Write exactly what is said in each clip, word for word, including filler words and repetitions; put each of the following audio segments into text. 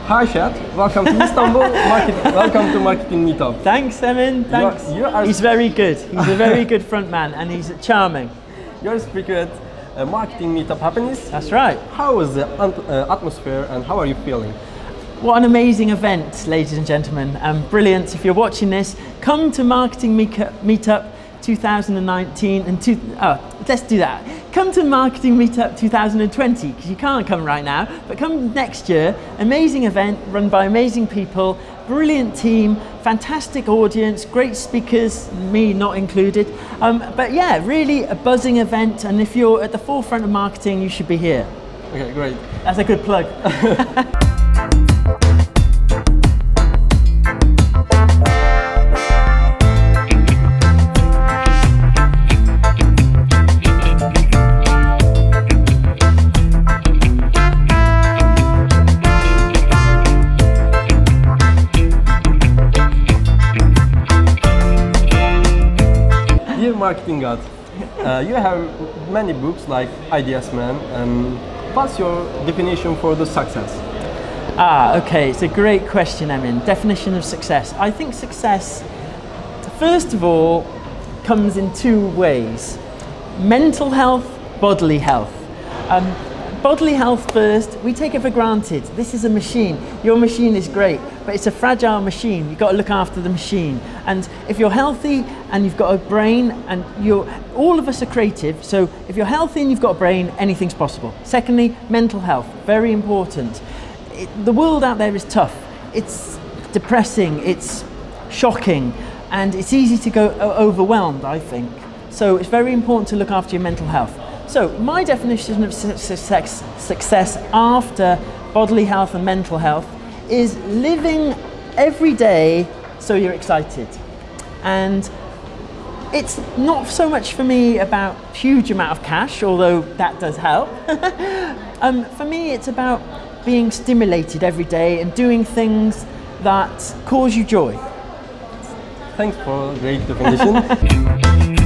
Hi Shad, welcome to Istanbul. Market, welcome to Marketing Meetup. Thanks, Emin. Thanks. You are, you are he's very good. He's a very good front man, and he's charming. You're a speaker at uh, Marketing Meetup Happiness. That's right. How is the uh, atmosphere and how are you feeling? What an amazing event, ladies and gentlemen. Um, brilliant. If you're watching this, come to Marketing Meetup two thousand nineteen and two, oh, let's do that. Come to Marketing Meetup two thousand twenty, because you can't come right now, but come next year. Amazing event run by amazing people, brilliant team, fantastic audience, great speakers, me not included. Um, but yeah, really a buzzing event, and if you're at the forefront of marketing, you should be here. Okay, great. That's a good plug. Dear Marketing God, uh, you have many books like Ideas Man. Um, what's your definition for the success? Ah, okay, it's a great question, Emin. Definition of success. I think success, first of all, comes in two ways. Mental health, bodily health. Um, bodily health first, we take it for granted. This is a machine. Your machine is great, but it's a fragile machine. You've got to look after the machine. And if you're healthy and you've got a brain, and you're, all of us are creative, so if you're healthy and you've got a brain, anything's possible. Secondly, mental health, very important. It, the world out there is tough. It's depressing, it's shocking, and it's easy to go overwhelmed, I think. So it's very important to look after your mental health. So my definition of success, success after bodily health and mental health is living every day so you're excited. And it's not so much for me about huge amount of cash, although that does help. um, for me, it's about being stimulated every day and doing things that cause you joy. Thanks for a great definition.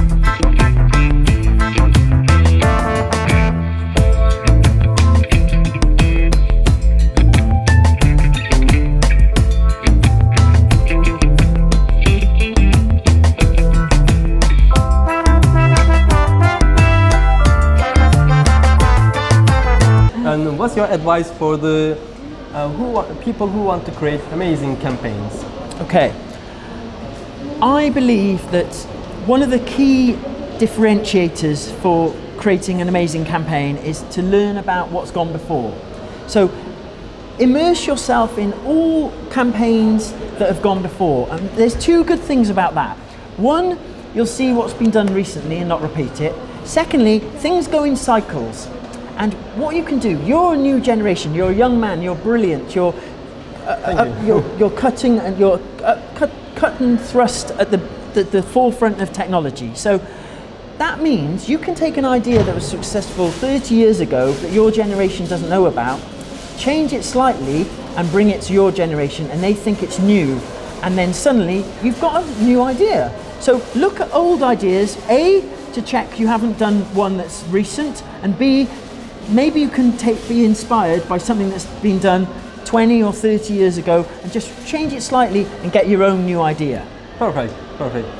And what's your advice for the uh, who people who want to create amazing campaigns? Okay, I believe that one of the key differentiators for creating an amazing campaign is to learn about what's gone before. So immerse yourself in all campaigns that have gone before. And there's two good things about that. One, you'll see what's been done recently and not repeat it. Secondly, things go in cycles. And what you can do, you're a new generation, you're a young man, you're brilliant, you're, uh, uh, you. you're, you're cutting and you're uh, cut, cut and thrust at the, the, the forefront of technology. So that means you can take an idea that was successful thirty years ago that your generation doesn't know about, change it slightly and bring it to your generation, and they think it's new. And then suddenly you've got a new idea. So look at old ideas, A, to check you haven't done one that's recent, and B, maybe you can take, be inspired by something that's been done twenty or thirty years ago and just change it slightly and get your own new idea. Perfect, perfect.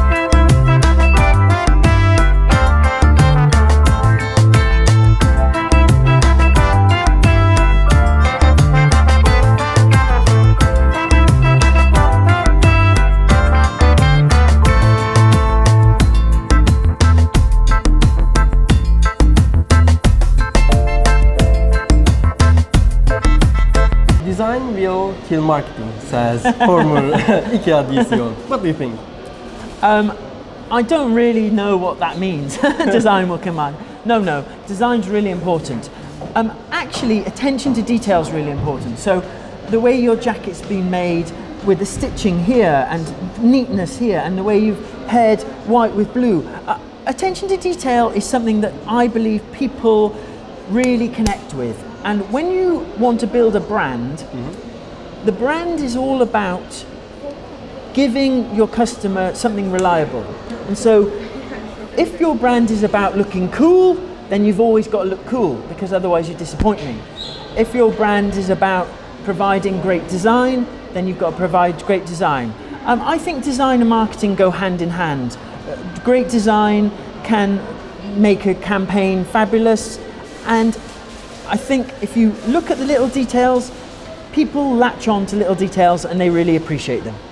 Design will kill marketing, says former IKEA D C O. What do you think? Um, I don't really know what that means. Design will kill marketing. No, no, design's really important. Um, actually, attention to detail is really important. So the way your jacket's been made with the stitching here and neatness here and the way you've paired white with blue. Uh, attention to detail is something that I believe people really connect with. And when you want to build a brand, mm-hmm. the brand is all about giving your customer something reliable. And so if your brand is about looking cool, then you've always got to look cool, because otherwise you disappoint me. If your brand is about providing great design, then you've got to provide great design. Um, I think design and marketing go hand in hand. Uh, great design can make a campaign fabulous, and I think if you look at the little details, people latch on to little details and they really appreciate them.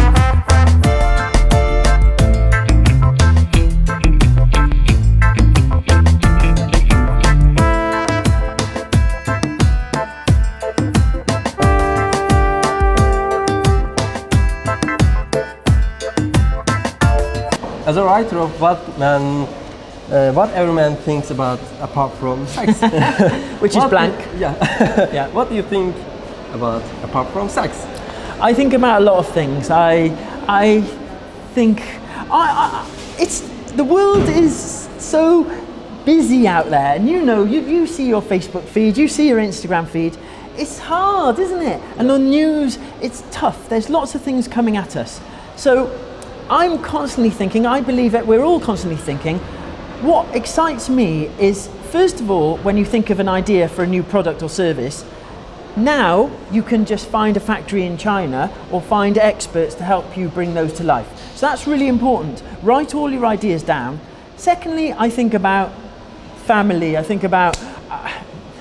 As a writer of what man, uh, what every man thinks about apart from sex, which is blank. Do, yeah. yeah. What do you think about apart from sex? I think about a lot of things. I, I think, I, I, it's the world is so busy out there, and you know, you, you see your Facebook feed, you see your Instagram feed. It's hard, isn't it? And on news, it's tough. There's lots of things coming at us. So I'm constantly thinking, I believe that we're all constantly thinking, what excites me is, first of all, when you think of an idea for a new product or service, now you can just find a factory in China or find experts to help you bring those to life. So that's really important. Write all your ideas down. Secondly, I think about family, I think about uh,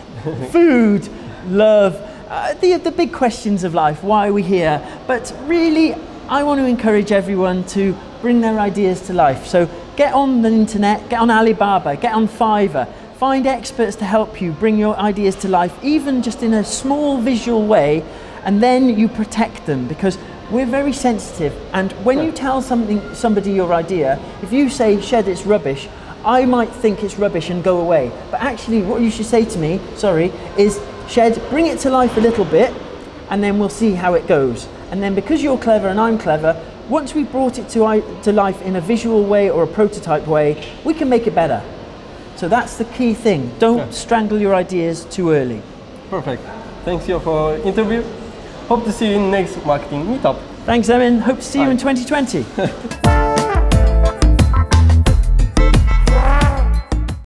food, love, uh, the, the big questions of life, why are we here? But really, I want to encourage everyone to bring their ideas to life. So get on the internet, get on Alibaba, get on Fiverr, find experts to help you bring your ideas to life, even just in a small visual way, and then you protect them, because we're very sensitive. And when you tell something, somebody your idea, if you say, Shed, it's rubbish, I might think it's rubbish and go away. But actually what you should say to me, sorry, is, Shed, bring it to life a little bit, and then we'll see how it goes. And then because you're clever and I'm clever, once we've brought it to, to life in a visual way or a prototype way, we can make it better. So that's the key thing. Don't yeah. strangle your ideas too early. Perfect. Thanks you for interview. Hope to see you in next marketing meetup. Thanks, Emin. Hope to see Bye. you in twenty twenty.